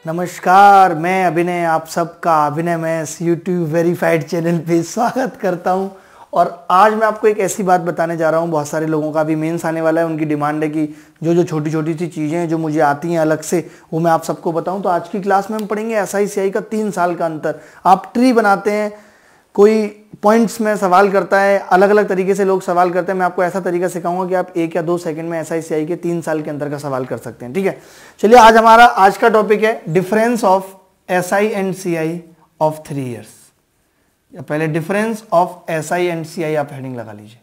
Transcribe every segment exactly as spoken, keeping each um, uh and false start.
नमस्कार, मैं अभिनय आप सबका अभिनय मैस यूट्यूब वेरीफाइड चैनल पे स्वागत करता हूं। और आज मैं आपको एक ऐसी बात बताने जा रहा हूं, बहुत सारे लोगों का भी मेंस आने वाला है, उनकी डिमांड है कि जो जो छोटी छोटी सी चीज़ें हैं जो मुझे आती हैं अलग से वो मैं आप सबको बताऊं। तो आज की क्लास में हम पढ़ेंगे एस आई सी आई का तीन साल का अंतर। आप ट्री बनाते हैं, कोई पॉइंट्स में सवाल करता है, अलग अलग तरीके से लोग सवाल करते हैं। मैं आपको ऐसा तरीका सिखाऊंगा कि आप एक या दो सेकंड में एस आई सी आई के तीन साल के अंदर का सवाल कर सकते हैं। ठीक है, चलिए आज हमारा आज का टॉपिक है difference of S I and C I of three years. या पहले difference of S I and C I आप हेडिंग लगा लीजिए।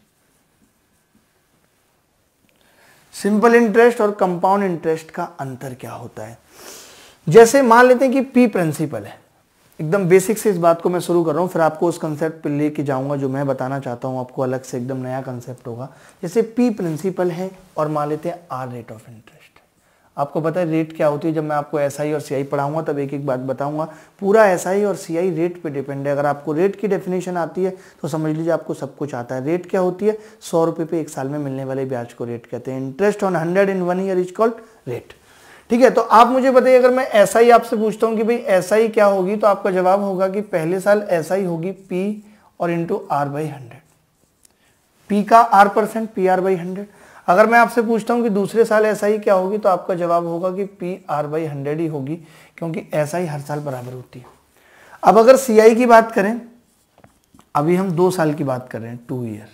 सिंपल इंटरेस्ट और कंपाउंड इंटरेस्ट का अंतर क्या होता है। जैसे मान लेते हैं कि पी प्रिंसिपल है, एकदम बेसिक से इस बात को मैं शुरू कर रहा हूँ, फिर आपको उस कंसेप्ट पे लेके जाऊंगा जो मैं बताना चाहता हूँ, आपको अलग से एकदम नया कंसेप्ट होगा। जैसे पी प्रिंसिपल है और मान लेते हैं आर रेट ऑफ इंटरेस्ट। आपको पता है रेट क्या होती है, जब मैं आपको एस आई और सी आई पढ़ाऊंगा तब एक एक बात बताऊंगा। पूरा एस आई और सी आई रेट पे डिपेंड है। अगर आपको रेट की डेफिनेशन आती है तो समझ लीजिए आपको सब कुछ आता है। रेट क्या होती है, सौ रुपये पे एक साल में मिलने वाले ब्याज को रेट कहते हैं। Interest on hundred in one year is called rate. ठीक है, तो आप मुझे बताइए, अगर मैं एस आई आपसे पूछता हूं कि भाई एस आई क्या होगी, तो आपका जवाब होगा कि पहले साल एस आई होगी पी और into R by hundred. P का R percent, P R by hundred. अगर मैं आपसे पूछता हूं कि दूसरे साल एस आई क्या होगी, तो आपका जवाब होगा कि पी आर बाई हंड्रेड ही होगी, क्योंकि एस आई हर साल बराबर होती है। अब अगर सी आई की बात करें, अभी हम दो साल की बात कर रहे हैं, टू ईयर।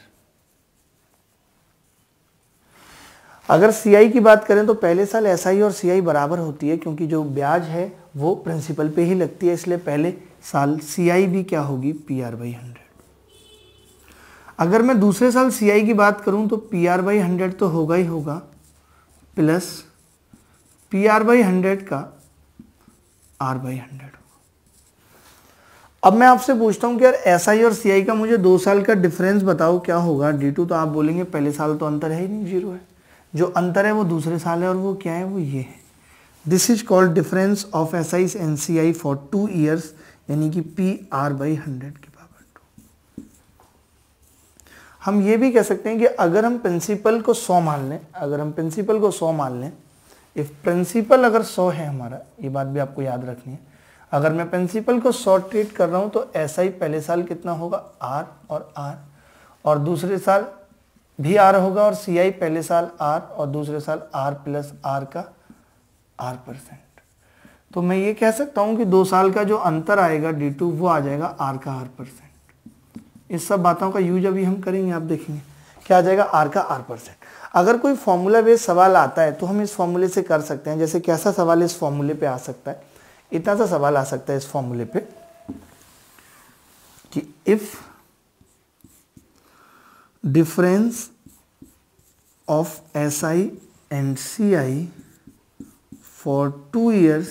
अगर सी आई की बात करें तो पहले साल एस आई और सी आई बराबर होती है, क्योंकि जो ब्याज है वो प्रिंसिपल पे ही लगती है, इसलिए पहले साल सी आई भी क्या होगी, पी आर बाई हंड्रेड। अगर मैं दूसरे साल सी आई की बात करूं तो पी आर बाई हंड्रेड तो होगा ही होगा, plus P R by hundred का आर बाई हंड्रेड। अब मैं आपसे पूछता हूं कि यार एस आई और सी आई का मुझे दो साल का डिफरेंस बताओ क्या होगा डी टू। तो आप बोलेंगे पहले साल तो अंतर है ही नहीं, जीरो है। जो अंतर है वो दूसरे साल है, और वो क्या है, वो ये है। This is called difference of S I and C I for two years, यानी कि पी आर बाई हंड्रेड की पावर टू। हम ये भी कह सकते हैं कि अगर हम प्रिंसिपल को सौ मान लें, अगर हम प्रिंसिपल को सौ मान लें, इफ प्रिंसिपल अगर सौ है हमारा, ये बात भी आपको याद रखनी है। अगर मैं प्रिंसिपल को सौ ट्रीट कर रहा हूं तो एस आई पहले साल कितना होगा, आर और आर, और दूसरे साल भी आर होगा, और सी आई पहले साल आर और दूसरे साल आर प्लस आर का आर परसेंट। तो मैं ये कह सकता हूं कि दो साल का जो अंतर आएगा डी टू, वो आ जाएगा आर का आर परसेंट। इस सब बातों का यूज अभी हम करेंगे, आप देखेंगे क्या आ जाएगा, आर का आर परसेंट। अगर कोई फॉर्मूला बेस्ड सवाल आता है तो हम इस फॉर्मूले से कर सकते हैं। जैसे कैसा सवाल इस फॉर्मूले पे आ सकता है, इतना सा सवाल आ सकता है इस फॉर्मूले पे कि if difference of S I and C I for two years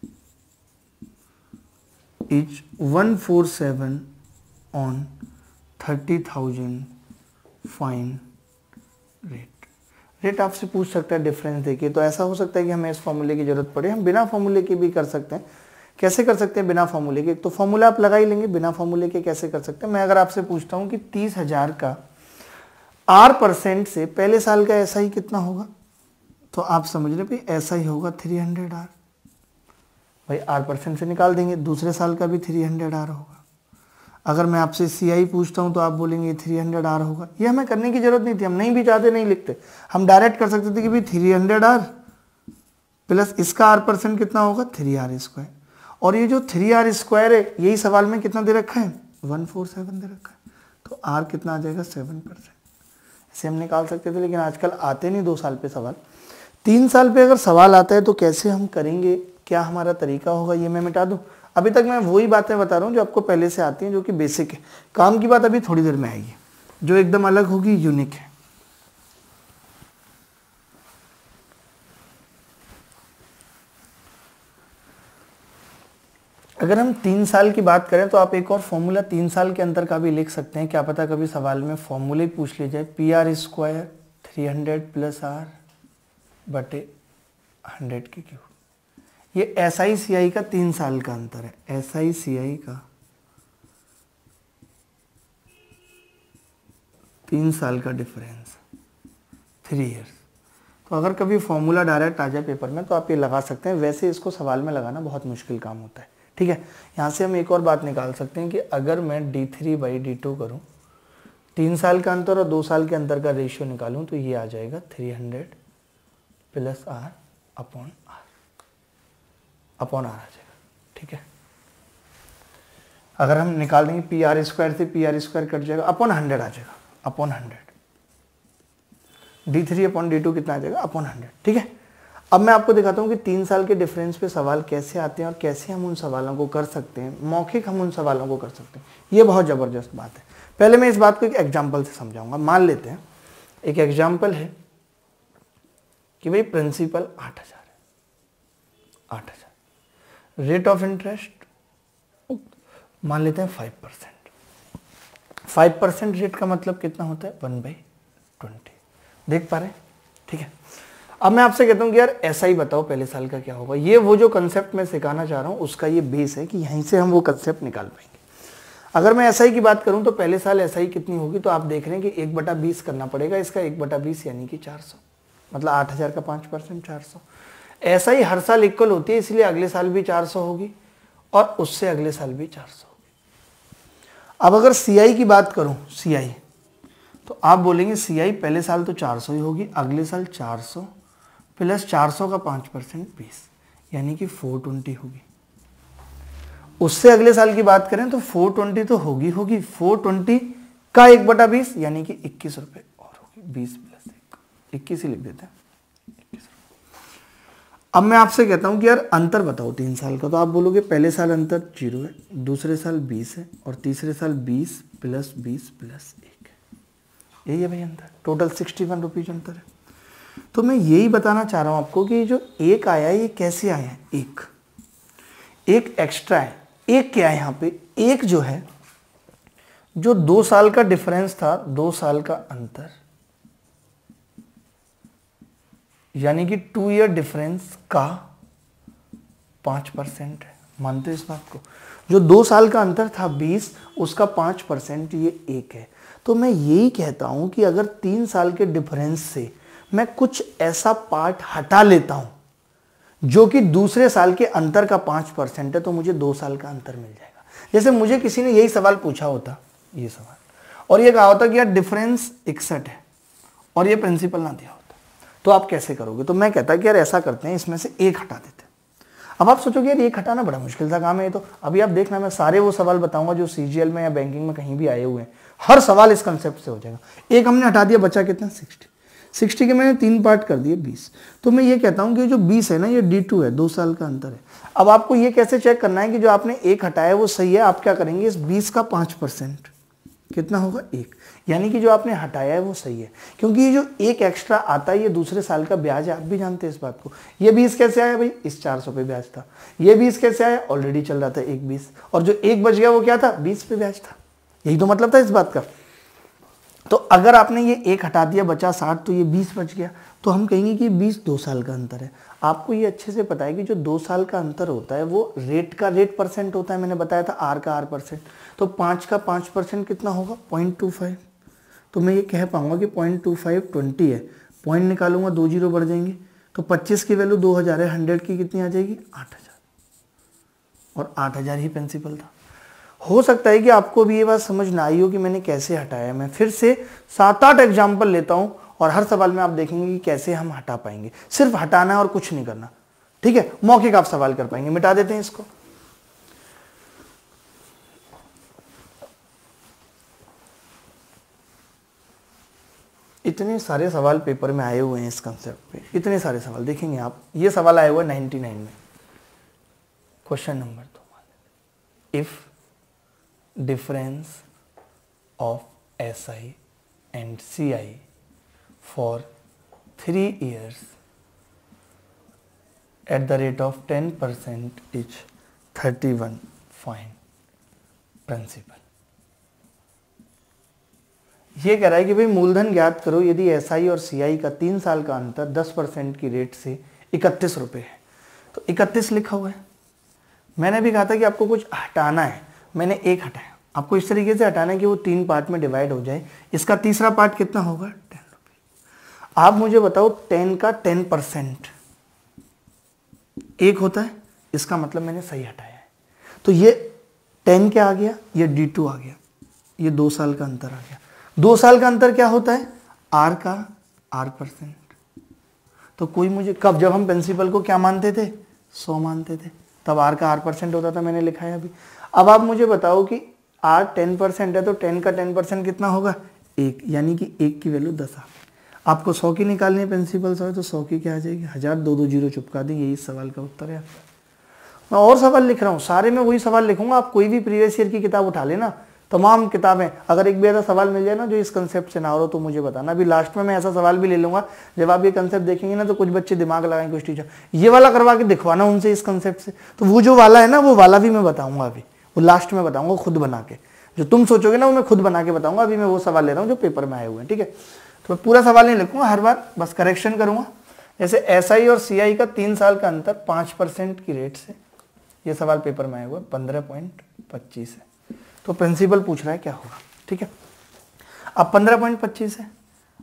is one forty-seven on thirty thousand fine rate। Rate आपसे पूछ सकता है डिफरेंस देखिए, तो ऐसा हो सकता है कि हमें इस फॉर्मूले की जरूरत पड़े। हम बिना फॉर्मूले के भी कर सकते हैं। कैसे कर सकते हैं बिना फॉर्मूले के, तो फॉर्मूला आप लगा ही लेंगे, बिना फॉर्मूले के कैसे कर सकते हैं। मैं अगर आपसे पूछता हूं कि तीस हजार का आर परसेंट से पहले साल का एस आई कितना होगा, तो आप समझ रहे भाई एस आई होगा थ्री हंड्रेड आर। भाई आर परसेंट से निकाल देंगे, दूसरे साल का भी थ्री हंड्रेड आर होगा। अगर मैं आपसे सी आई पूछता हूं तो आप बोलेंगे थ्री हंड्रेड आर होगा। ये हमें करने की जरूरत नहीं थी, हम नहीं भी चाहते नहीं लिखते, हम डायरेक्ट कर सकते थे कि भाई थ्री हंड्रेड आर प्लस इसका आर परसेंट कितना होगा, थ्री आर स्क्वायर। और ये जो थ्री आर स्क्वायर है यही सवाल में कितना दे रखा है, वन फोर सेवन दे रखा है, तो आर कितना आ जाएगा, सेवन परसेंट। इसे हम निकाल सकते थे, लेकिन आजकल आते नहीं दो साल पे सवाल। तीन साल पे अगर सवाल आता है तो कैसे हम करेंगे, क्या हमारा तरीका होगा, ये मैं मिटा दूं। अभी तक मैं वही बातें बता रहा हूँ जो आपको पहले से आती हैं, जो कि बेसिक है। काम की बात अभी थोड़ी देर में आएगी, जो एकदम अलग होगी, यूनिक है। अगर हम तीन साल की बात करें तो आप एक और फॉर्मूला तीन साल के अंतर का भी लिख सकते हैं। क्या पता कभी सवाल में फॉर्मूले पूछ ले जाए, P R square three hundred plus R बटे हंड्रेड के क्यूब। ये एस आई सी आई का तीन साल का अंतर है। एस आई सी आई का तीन साल का डिफरेंस, थ्री ईयर्स। तो अगर कभी फॉर्मूला डायरेक्ट आ जाए पेपर में तो आप ये लगा सकते हैं, वैसे इसको सवाल में लगाना बहुत मुश्किल काम होता है। ठीक है, यहाँ से हम एक और बात निकाल सकते हैं कि अगर मैं D three by D two करूँ, तीन साल का अंतर और दो साल के अंतर का रेशियो निकालूं, तो ये आ जाएगा three hundred plus R upon R upon R आ जाएगा। ठीक है, अगर हम निकाल देंगे पी आर स्क्वायर से पी आर स्क्वायर कट जाएगा, अपॉन हंड्रेड आ जाएगा, upon hundred. D three upon D two कितना आ जाएगा, अपॉन हंड्रेड। ठीक है, अब मैं आपको दिखाता हूँ कि तीन साल के डिफरेंस पे सवाल कैसे आते हैं और कैसे हम उन सवालों को कर सकते हैं, मौखिक हम उन सवालों को कर सकते हैं। ये बहुत ज़बरदस्त बात है। पहले मैं इस बात को एक एग्जाम्पल से समझाऊंगा। मान लेते हैं एक एग्जाम्पल है कि भाई प्रिंसिपल आठ हजार है, आठ हजार, रेट ऑफ इंटरेस्ट मान लेते हैं five percent. Five percent rate का मतलब कितना होता है, वन बाई ट्वेंटी। देख पा रहे हैं? ठीक है, अब मैं आपसे कहता हूँ कि यार ऐसा ही बताओ पहले साल का क्या होगा। ये वो जो कंसेप्ट मैं सिखाना चाह रहा हूँ उसका ये बेस है कि यहीं से हम वो कंसेप्ट निकाल पाएंगे। अगर मैं एसआई की बात करूं तो पहले साल एसआई कितनी होगी, तो आप देख रहे हैं कि एक बटा बीस करना पड़ेगा, इसका एक बटा बीस यानी कि चार सौ, मतलब आठ हजार का पाँच परसेंट चार सौ। एसआई हर साल इक्वल होती है, इसलिए अगले साल भी चार सौ होगी और उससे अगले साल भी चार सौ होगी। अब अगर सीआई की बात करूं, सीआई तो आप बोलेंगे सीआई पहले साल तो चार सौ ही होगी, अगले साल चार सौ प्लस चार सौ का पाँच परसेंट बीस यानी कि चार सौ बीस होगी। उससे अगले साल की बात करें तो चार सौ बीस तो होगी होगी चार सौ बीस का एक बटा बीस यानी कि इक्कीस रुपए और होगी, बीस प्लस एक, इक्कीस ही लिख देते हैं, इक्कीस रुपए। अब मैं आपसे कहता हूं कि यार अंतर बताओ तीन साल का, तो आप बोलोगे पहले साल अंतर जीरो है, दूसरे साल बीस है और तीसरे साल बीस प्लस बीस प्लस एक है। यही है भाई अंतर, टोटल सिक्सटी वन रुपीज अंतर है। तो मैं यही बताना चाह रहा हूं आपको कि जो एक आया है ये कैसे आया है, एक एक एक्स्ट्रा है। एक क्या है यहाँ पे, एक जो है जो दो साल का डिफरेंस था, दो साल का अंतर यानी कि टू ईयर डिफरेंस का पांच परसेंट है। मानते हो इस बात को? जो दो साल का अंतर था बीस, उसका पांच परसेंट ये एक है। तो मैं यही कहता हूं कि अगर तीन साल के डिफरेंस से मैं कुछ ऐसा पार्ट हटा लेता हूं जो कि दूसरे साल के अंतर का पांच परसेंट है, तो मुझे दो साल का अंतर मिल जाएगा। जैसे मुझे किसी ने यही सवाल पूछा होता, ये सवाल, और ये कहा होता कि यार डिफरेंस इकसठ है और ये प्रिंसिपल ना दिया होता, तो आप कैसे करोगे? तो मैं कहता कि यार ऐसा करते हैं, इसमें से एक हटा देते हैं। अब आप सोचोगे यार एक हटाना बड़ा मुश्किल सा काम है। तो अभी आप देखना, मैं सारे वो सवाल बताऊंगा जो सीजीएल में या बैंकिंग में कहीं भी आए हुए हैं, हर सवाल इस कंसेप्ट से हो जाएगा। एक हमने हटा दिया, बचा कितना, सिक्सटी। सिक्सटी के मैंने तीन पार्ट कर दिए, बीस। तो मैं ये कहता हूँ कि जो बीस है ना, ये डी टू है, दो साल का अंतर है। अब आपको ये कैसे चेक करना है कि जो आपने एक हटाया है वो सही है? आप क्या करेंगे, इस बीस का पाँच परसेंट कितना होगा, एक, यानी कि जो आपने हटाया है वो सही है। क्योंकि ये जो एक एक्स्ट्रा आता है ये दूसरे साल का ब्याज है, आप भी जानते हैं इस बात को। ये बीस कैसे आया भाई, इस चार सौ पे ब्याज था। ये बीस कैसे आया, ऑलरेडी चल रहा था एक बीस, और जो एक बच गया वो क्या था, बीस पे ब्याज था। यही तो मतलब था इस बात का। तो अगर आपने ये एक हटा दिया, बचा साठ, तो ये बीस बच गया। तो हम कहेंगे कि बीस दो साल का अंतर है। आपको ये अच्छे से पता है कि जो दो साल का अंतर होता है वो रेट का रेट परसेंट होता है। मैंने बताया था आर का आर परसेंट। तो पाँच का पाँच परसेंट कितना होगा, पॉइंट टू फाइव। तो मैं ये कह पाऊंगा कि पॉइंट टू फाइव ट्वेंटी है, पॉइंट निकालूंगा, दो जीरो बढ़ जाएंगे, तो पच्चीस की वैल्यू दो हज़ार है, हंड्रेड की कितनी आ जाएगी, आठ हज़ार, और आठ हज़ार ही प्रिंसिपल था। हो सकता है कि आपको भी ये बात समझ ना आई हो कि मैंने कैसे हटाया। मैं फिर से सात आठ एग्जाम्पल लेता हूं और हर सवाल में आप देखेंगे कि कैसे हम हटा पाएंगे। सिर्फ हटाना है और कुछ नहीं करना, ठीक है? मौखिक आप सवाल कर पाएंगे। मिटा देते हैं इसको। इतने सारे सवाल पेपर में आए हुए हैं इस कंसेप्ट पे, इतने सारे सवाल देखेंगे आप। ये सवाल आया हुआ है नाइन्टी नाइन में, क्वेश्चन नंबर दो। If difference of S I and C I for three years at the rate of ten percent each, thirty-one, find principal। ये कह रहा है कि भाई मूलधन ज्ञात करो यदि एस आई और सी आई का तीन साल का अंतर दस परसेंट की रेट से इकतीस रुपये है। तो इकतीस लिखा हुआ है। मैंने भी कहा था कि आपको कुछ हटाना है, मैंने एक हटाया। आपको इस तरीके से हटाना है कि वो तीन पार्ट में डिवाइड हो जाए। इसका तीसरा पार्ट कितना होगा, टेन रुपीज। आप मुझे बताओ टेन का टेन परसेंट एक होता है, इसका मतलब मैंने सही हटाया है। तो ये टेन क्या आ गया, ये डी टू आ गया, ये दो साल का अंतर आ गया। दो साल का अंतर क्या होता है, आर का आर परसेंट। तो कोई मुझे कब, जब हम प्रिंसिपल को क्या मानते थे, सौ मानते थे, तब आर का आर परसेंट होता था, मैंने लिखा है अभी। अब आप मुझे बताओ कि आर टेन परसेंट है तो टेन का टेन परसेंट कितना होगा, एक, यानी कि एक की वैल्यू दस आ गई। आपको सौ की निकालनी है प्रिंसिपल सौ, तो सौ की क्या आ जाएगी, हजार, दो दो जीरो चुपका दें, यही इस सवाल का उत्तर है आपका। मैं और सवाल लिख रहा हूँ, सारे में वही सवाल लिखूंगा। आप कोई भी प्रीवियस ईयर की किताब उठा लेना, तमाम किताबें, अगर एक भी ऐसा सवाल मिल जाए ना जो इस कंसेप्ट से ना हो तो मुझे बताना। अभी लास्ट में मैं ऐसा सवाल भी ले लूंगा, जब आप ये कंसेप्ट देखेंगे ना तो कुछ बच्चे दिमाग लगाएंगे, कुछ टीचर ये वाला करवा के दिखवाना उनसे इस कंसेप्ट से, तो वो जो वाला है ना वो वाला भी मैं बताऊंगा, अभी वो लास्ट में बताऊंगा खुद बना के। जो तुम सोचोगे ना वो मैं खुद बना के बताऊंगा। अभी मैं वो सवाल ले रहा हूँ जो पेपर में आए हुए हैं, ठीक है। तो मैं पूरा सवाल नहीं लिखूंगा, हर बार बस करेक्शन करूंगा। जैसे एस आई और सी आई का तीन साल का अंतर पाँच परसेंट की रेट से, ये सवाल पेपर में आया हुआ है, पंद्रह पॉइंट पच्चीस है। तो प्रिंसिपल पूछ रहा है क्या होगा, ठीक है। अब पंद्रह पॉइंट पच्चीस है,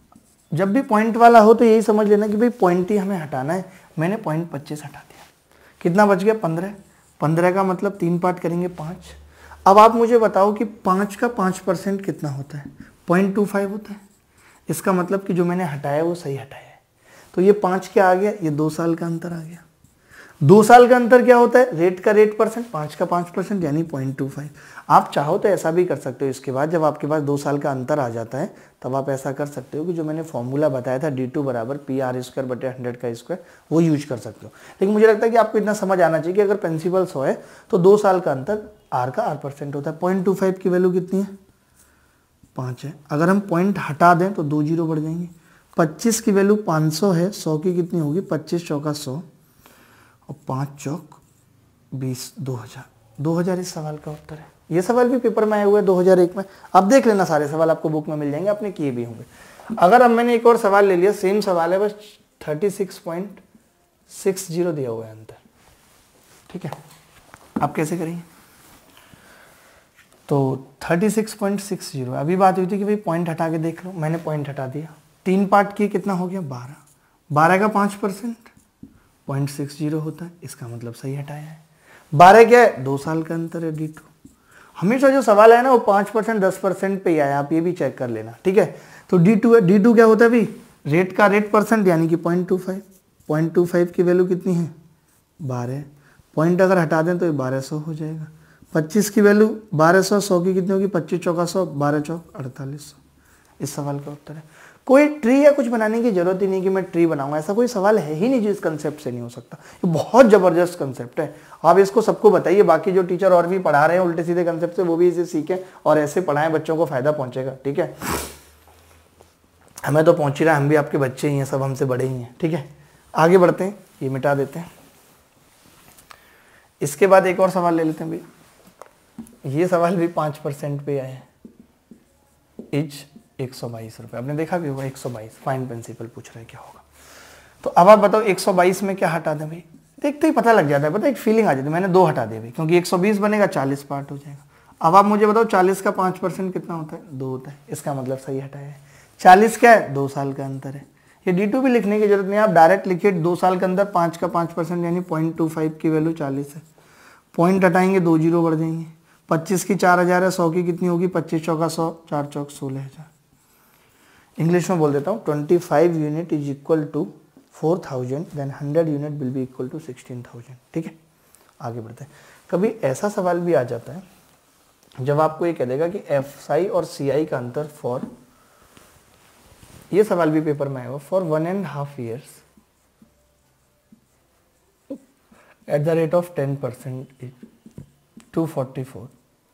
जब भी पॉइंट वाला हो तो यही समझ लेना कि भाई पॉइंट ही हमें हटाना है। मैंने पॉइंट पच्चीस हटा दिया, कितना बच गया, पंद्रह। पंद्रह का मतलब तीन पार्ट करेंगे पाँच। अब आप मुझे बताओ कि पाँच का पाँच परसेंट कितना होता है, पॉइंट टू फाइव होता है। इसका मतलब कि जो मैंने हटाया वो सही हटाया है। तो ये पाँच क्या आ गया, ये दो साल का अंतर आ गया। दो साल का अंतर क्या होता है, रेट का रेट परसेंट, पाँच का पाँच परसेंट यानी पॉइंट टू फाइव। आप चाहो तो ऐसा भी कर सकते हो, इसके बाद जब आपके पास दो साल का अंतर आ जाता है तब आप ऐसा कर सकते हो कि जो मैंने फॉर्मूला बताया था डी टू बराबर पी आर स्क्वायर बटे हंड्रेड का स्क्वायर, वो यूज कर सकते हो। लेकिन मुझे लगता है कि आपको इतना समझ आना चाहिए कि अगर प्रिंसिपल सौ है तो दो साल का अंतर आर का आर परसेंट होता है। पॉइंट टू फाइव की वैल्यू कितनी है, पाँच है। अगर हम पॉइंट हटा दें तो दो जीरो बढ़ जाएंगे। पच्चीस की वैल्यू पाँच सौ है, सौ की कितनी होगी, पच्चीस चौका सौ और पाँच चौक बीस, दो हज़ार। दो हज़ार इस सवाल का उत्तर है। ये सवाल भी पेपर में आए हुए दो हज़ार एक में। अब देख लेना, सारे सवाल आपको बुक में मिल जाएंगे, आपने किए भी होंगे। अगर अब मैंने एक और सवाल ले लिया, सेम सवाल है, बस thirty six point six zero दिया हुआ है अंतर, ठीक है। आप कैसे करेंगे, तो thirty six point six zero. अभी बात हुई थी कि भाई पॉइंट हटा के देख लो, मैंने पॉइंट हटा दिया, तीन पार्ट किए, कितना हो गया, बारह। बारह का पाँच परसेंट पॉइंट सिक्स जीरो होता है, इसका मतलब सही हटाया है। बारह क्या है, दो साल का अंतर है, डी टू। हमेशा जो सवाल है ना वो पाँच परसेंट दस परसेंट पे ही आया, आप ये भी चेक कर लेना, ठीक है। तो डी टू है, डी टू क्या होता है भाई, रेट का रेट परसेंट यानी कि point two five. Point two five की वैल्यू कितनी है, बारह। पॉइंट अगर हटा दें तो ये बारह सौ हो जाएगा। पच्चीस की वैल्यू बारह सौ, सौ की कितनी होगी, पच्चीस चौका सौ, बारह चौक अड़तालीस सौ। इस सवाल का उत्तर है। कोई ट्री या कुछ बनाने की जरूरत ही नहीं कि मैं ट्री बनाऊंगा, ऐसा कोई सवाल है ही नहीं जो इस कंसेप्ट से नहीं हो सकता। ये बहुत जबरदस्त कंसेप्ट है, आप इसको सबको बताइए। बाकी जो टीचर और भी पढ़ा रहे हैं उल्टे सीधे कंसेप्ट से, वो भी इसे सीखें और ऐसे पढ़ाएं, बच्चों को फायदा पहुंचेगा, ठीक है। हमें तो पहुंच ही रहा है, हम भी आपके बच्चे ही हैं, सब हमसे बड़े ही हैं, ठीक है। आगे बढ़ते हैं, ये मिटा देते हैं। इसके बाद एक और सवाल ले लेते हैं भाई। ये सवाल भी पाँच परसेंट पे आए हैं, इज एक सौ बाईस रुपये। आपने देखा भी होगा, एक सौ बाईस, फाइन प्रिंसिपल पूछ रहे हैं क्या होगा। तो अब आप बताओ एक सौ बाईस में क्या हटा दें भाई, देखते ही पता लग जाता है, पता एक फीलिंग आ जाती है। मैंने दो हटा दिए भाई, क्योंकि एक सौ बीस बनेगा, चालीस पार्ट हो जाएगा। अब आप मुझे बताओ चालीस का पाँच परसेंट कितना होता है, दो होता है, इसका मतलब सही हटाया है। चालीस क्या है, दो साल का अंतर है। ये डी टू भी लिखने की जरूरत नहीं, आप डायरेक्ट लिखिए, दो साल के अंदर पाँच का पाँच परसेंट यानी पॉइंट टू फाइव की वैल्यू चालीस है। पॉइंट हटाएंगे, दो जीरो बढ़ जाएंगे। पच्चीस की चार हज़ार है, सौ की कितनी होगी, पच्चीस चौका सौ, चार चौक सोलह हज़ार। इंग्लिश में बोल देता हूँ, twenty five unit is equal to four thousand, then hundred unit will be equal to sixteen thousand, ठीक है। आगे बढ़ते हैं। कभी ऐसा सवाल भी आ जाता है जब आपको ये कह देगा कि एफ आई और सी आई का अंतर फॉर, ये सवाल भी पेपर में आएगा, for one and half years at the rate of ten percent is two forty four,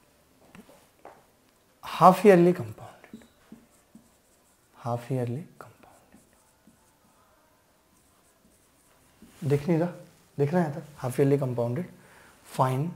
half yearly compounded, half yearly compounded. दिख नहीं रहा, दिख रहा है था, half yearly compounded, fine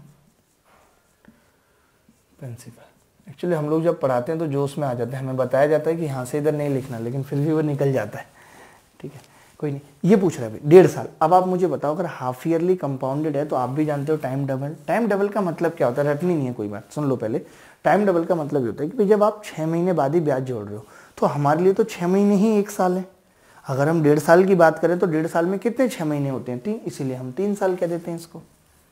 principal. Actually हम लोग जब पढ़ाते हैं तो जोश में आ जाते हैं, हमें बताया जाता है कि यहाँ से इधर नहीं लिखना, लेकिन फिर भी वो निकल जाता है, ठीक है, कोई नहीं। ये पूछ रहा है भाई डेढ़ साल। अब आप मुझे बताओ, अगर हाफ ईयरली कंपाउंडेड है तो आप भी जानते हो टाइम डबल। टाइम डबल का मतलब क्या होता है, रटनी नहीं है कोई बात, सुन लो पहले। टाइम डबल का मतलब ये होता है कि जब आप छः महीने बाद ही ब्याज जोड़ रहे हो तो हमारे लिए तो छः महीने ही एक साल है। अगर हम डेढ़ साल की बात करें तो डेढ़ साल में कितने छः महीने होते हैं? तीन, इसीलिए हम तीन साल कह देते हैं इसको।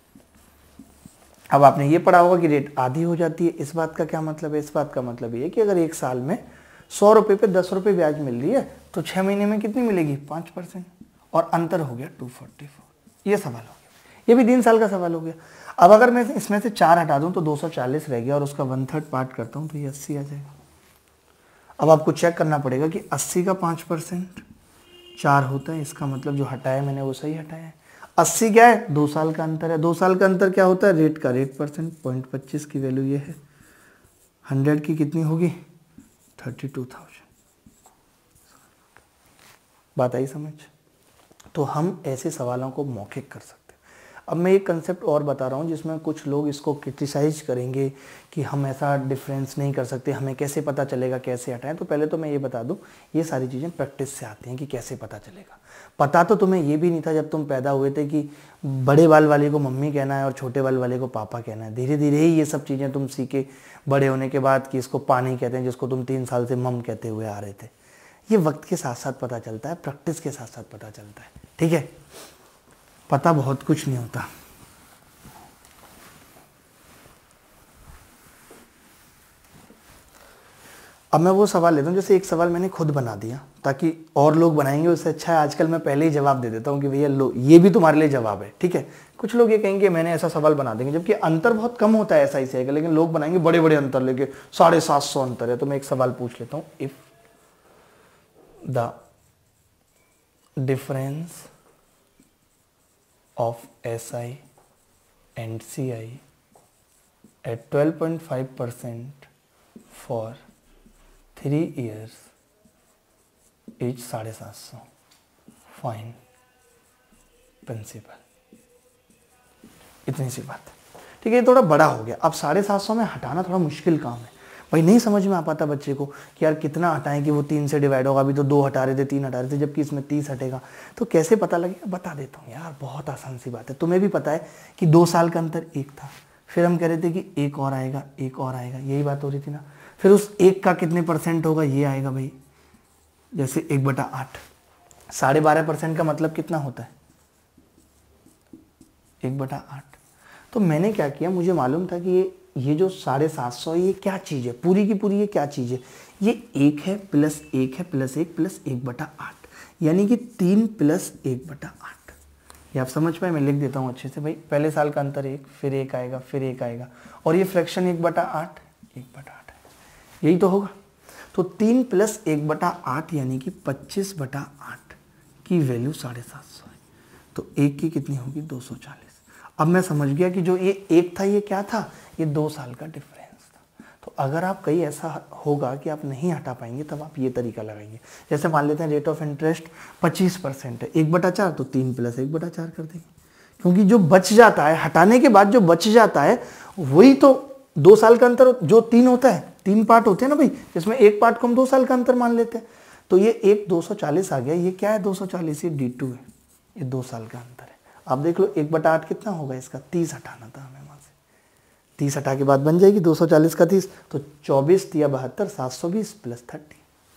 अब आपने ये पढ़ा होगा कि रेट आधी हो जाती है। इस बात का क्या मतलब है? इस बात का मतलब ये है कि अगर एक साल में सौ रुपये पे दस रुपये ब्याज मिल रही है तो छः महीने में कितनी मिलेगी? पाँच परसेंट, और अंतर हो गया टू फोर्टी फोर। ये सवाल हो गया, ये भी तीन साल का सवाल हो गया। अब अगर मैं इसमें से चार हटा दूं तो दो सौ चालीस रह गया और उसका वन थर्ड पार्ट करता हूं तो ये अस्सी आ जाएगा। अब आपको चेक करना पड़ेगा कि अस्सी का पाँच परसेंट चार होता है, इसका मतलब जो हटाया मैंने वो सही हटाया है। अस्सी क्या है? दो साल का अंतर है। दो साल का अंतर क्या होता है? रेट का रेट परसेंट। पॉइंट पच्चीस की वैल्यू ये है। हंड्रेड की कितनी होगी? Thirty two thousand. बात आई समझ? तो हम ऐसे सवालों को मौखिक कर सकते हैं। अब मैं एक कंसेप्ट और बता रहा हूँ जिसमें कुछ लोग इसको क्रिटिसाइज करेंगे कि हम ऐसा डिफरेंस नहीं कर सकते, हमें कैसे पता चलेगा, कैसे हटाएं। तो पहले तो मैं ये बता दूं, ये सारी चीज़ें प्रैक्टिस से आती हैं कि कैसे पता चलेगा। पता तो तुम्हें ये भी नहीं था जब तुम पैदा हुए थे कि बड़े बाल वाले को मम्मी कहना है और छोटे बाल वाले को पापा कहना है। धीरे धीरे ही ये सब चीज़ें तुम सीखे बड़े होने के बाद कि इसको पानी कहते हैं, जिसको तुम तीन साल से मम कहते हुए आ रहे थे। ये वक्त के साथ साथ पता चलता है, प्रैक्टिस के साथ साथ पता चलता है। ठीक है, पता बहुत कुछ नहीं होता। अब मैं वो सवाल लेता हूँ, जैसे एक सवाल मैंने खुद बना दिया ताकि और लोग बनाएंगे, उससे अच्छा है आजकल मैं पहले ही जवाब दे देता हूँ कि भैया लो ये भी तुम्हारे लिए जवाब है। ठीक है, कुछ लोग ये कहेंगे मैंने ऐसा सवाल बना देंगे, जबकि अंतर बहुत कम होता है, ऐसा ही से, लेकिन लोग बनाएंगे बड़े बड़े अंतर लेके, साढ़े सात सौ अंतर है। तो मैं एक सवाल पूछ लेता हूँ, if the difference of S I and C I at twelve point five percent for three years is साढ़े सात सौ, फाइन प्रिंसिपल। इतनी सी बात है। ठीक है, ये थोड़ा बड़ा हो गया। अब साढ़े सात सौ में हटाना थोड़ा मुश्किल काम है भाई, नहीं समझ में आ पाता बच्चे को कि यार कितना हटाएं कि वो तीन से डिवाइड होगा। अभी तो दो हटा रहे थे, तीन हटा रहे थे, जबकि इसमें तीस हटेगा, तो कैसे पता लगेगा? बता देता हूँ यार, बहुत आसान सी बात है। तुम्हें भी पता है कि दो साल का अंतर एक था, फिर हम कह रहे थे कि एक और आएगा, एक और आएगा, यही बात हो रही थी ना। फिर उस एक का कितने परसेंट होगा? ये आएगा भाई, जैसे एक बटा आठ। साढ़े बारह परसेंट का मतलब कितना होता है? एक बटा आठ। तो मैंने क्या किया, मुझे मालूम था कि ये ये जो साढ़े सात सौ ये क्या चीज़ है, पूरी की पूरी ये क्या चीज़ है? ये एक है प्लस एक है प्लस एक प्लस एक बटा आठ, यानी कि तीन प्लस एक बटा आठ। ये आप समझ पाए? मैं लिख देता हूँ अच्छे से भाई। पहले साल का अंतर एक, फिर एक आएगा, फिर एक आएगा, और ये फ्रैक्शन एक बटा आठ, एक बटा आठ है, यही तो होगा। तो तीन प्लस एक बटा आठ यानी कि पच्चीस बटा आठ की वैल्यू साढ़े सात सौ है। तो एक की कितनी होगी? दो सौ चालीस। अब मैं समझ गया कि जो ये एक था ये क्या था? ये दो साल का डिफरेंस था। तो अगर आप कहीं ऐसा होगा कि आप नहीं हटा पाएंगे, तब आप ये तरीका लगाएंगे। जैसे मान लेते हैं रेट ऑफ इंटरेस्ट पच्चीस परसेंट है, एक बटा चार, तो तीन प्लस एक बटा चार कर देंगे, क्योंकि जो बच जाता है हटाने के बाद, जो बच जाता है वही तो दो साल का अंतर। जो तीन होता है, तीन पार्ट होते हैं ना भाई, जिसमें एक पार्ट को हम दो साल का अंतर मान लेते हैं। तो ये एक दो सौ चालीस आ गया। ये क्या है? दो सौ चालीस, ये डी टू है, ये दो साल का अंतर है। आप देख लो, एक बटा आठ कितना होगा इसका? तीस हटाना था हमें वहाँ से। तीस हटा के बाद बन जाएगी दो सौ चालीस का तीस, तो चौबीस तिया बहत्तर, सात सौ बीस प्लस थर्टी।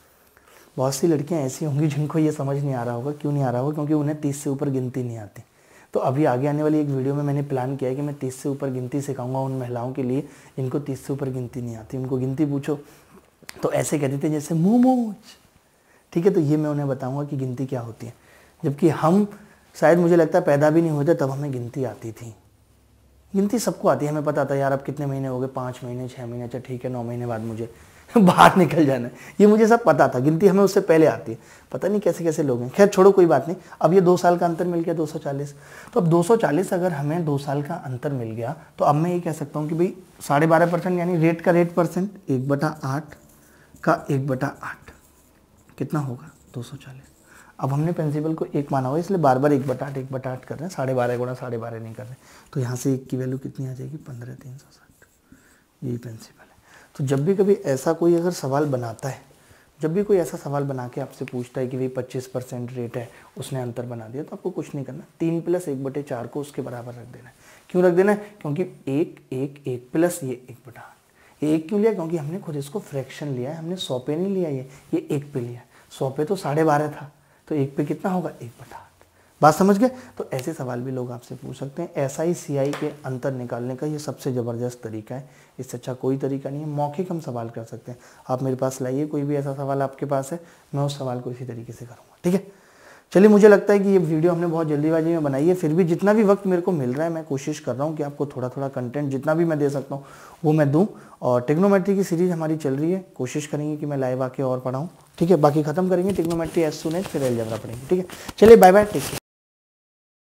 बहुत सी लड़कियाँ ऐसी होंगी जिनको ये समझ नहीं आ रहा होगा। क्यों नहीं आ रहा होगा? क्योंकि उन्हें तीस से ऊपर गिनती नहीं आती। तो अभी आगे आने वाली एक वीडियो में मैंने प्लान किया है कि मैं तीस से ऊपर गिनती सिखाऊंगा उन महिलाओं के लिए जिनको तीस से ऊपर गिनती नहीं आती। उनको गिनती पूछो तो ऐसे कहते थे जैसे मोमोज। ठीक है, तो ये मैं उन्हें बताऊँगा कि गिनती क्या होती है। जबकि हम शायद, मुझे लगता है, पैदा भी नहीं होते तब हमें गिनती आती थी। गिनती सबको आती है, हमें पता था यार अब कितने महीने हो गए, पाँच महीने, छः महीने, अच्छा ठीक है, नौ महीने बाद मुझे बाहर निकल जाना है, ये मुझे सब पता था। गिनती हमें उससे पहले आती है। पता नहीं कैसे कैसे लोग हैं। खैर छोड़ो, कोई बात नहीं। अब ये दो साल का अंतर मिल गया, दो सौ चालीस। तो अब दो सौ चालीस अगर हमें दो साल का अंतर मिल गया, तो अब मैं ये कह सकता हूँ कि भाई साढ़े बारह परसेंट यानी रेट का रेट परसेंट, एक बटा आठ का एक बटा आठ कितना होगा? दो सौ चालीस। अब हमने प्रिंसिपल को एक माना हुआ, इसलिए बार बार एक बटा आठ एक बटा आठ कर रहे हैं, साढ़े बारह गुणा साढ़े बारह नहीं कर रहे। तो यहाँ से एक की वैल्यू कितनी आ जाएगी? पंद्रह तीन सौ साठ। यही प्रिंसिपल है। तो जब भी कभी ऐसा कोई अगर सवाल बनाता है, जब भी कोई ऐसा सवाल बना के आपसे पूछता है कि भाई पच्चीस परसेंट रेट है, उसने अंतर बना दिया, तो आपको कुछ नहीं करना, तीन प्लस एक बटे चार को उसके बराबर रख देना है। क्यों रख देना है? क्योंकि एक एक एक प्लस ये एक बटा आठ। ये एक क्यों लिया? क्योंकि हमने खुद इसको फ्रैक्शन लिया है, हमने सौ पे नहीं लिया, ये ये एक पे लिया। सौ पे तो साढ़े बारह था, तो एक पे कितना होगा, एक बटा आठ। बात समझ गए। तो ऐसे सवाल भी लोग आपसे पूछ सकते हैं। एसआई सीआई के अंतर निकालने का ये सबसे ज़बरदस्त तरीका है, इससे अच्छा कोई तरीका नहीं है। मौखिक हम सवाल कर सकते हैं। आप मेरे पास लाइए कोई भी ऐसा सवाल आपके पास है, मैं उस सवाल को इसी तरीके से करूँगा, ठीक है। चलिए, मुझे लगता है कि ये वीडियो हमने बहुत जल्दीबाजी में बनाई है, फिर भी जितना भी वक्त मेरे को मिल रहा है मैं कोशिश कर रहा हूँ कि आपको थोड़ा थोड़ा कंटेंट जितना भी मैं दे सकता हूँ वो मैं दूँ। और ट्रिग्नोमेट्री की सीरीज़ हमारी चल रही है, कोशिश करेंगे कि मैं लाइव आके और पढ़ाऊँ, ठीक है। बाकी खत्म करेंगे ट्रिग्नोमेट्री एज सून एज, फिर अलजेब्रा पढ़ेंगे, ठीक है। चलिए बाय बाय, टेक केयर।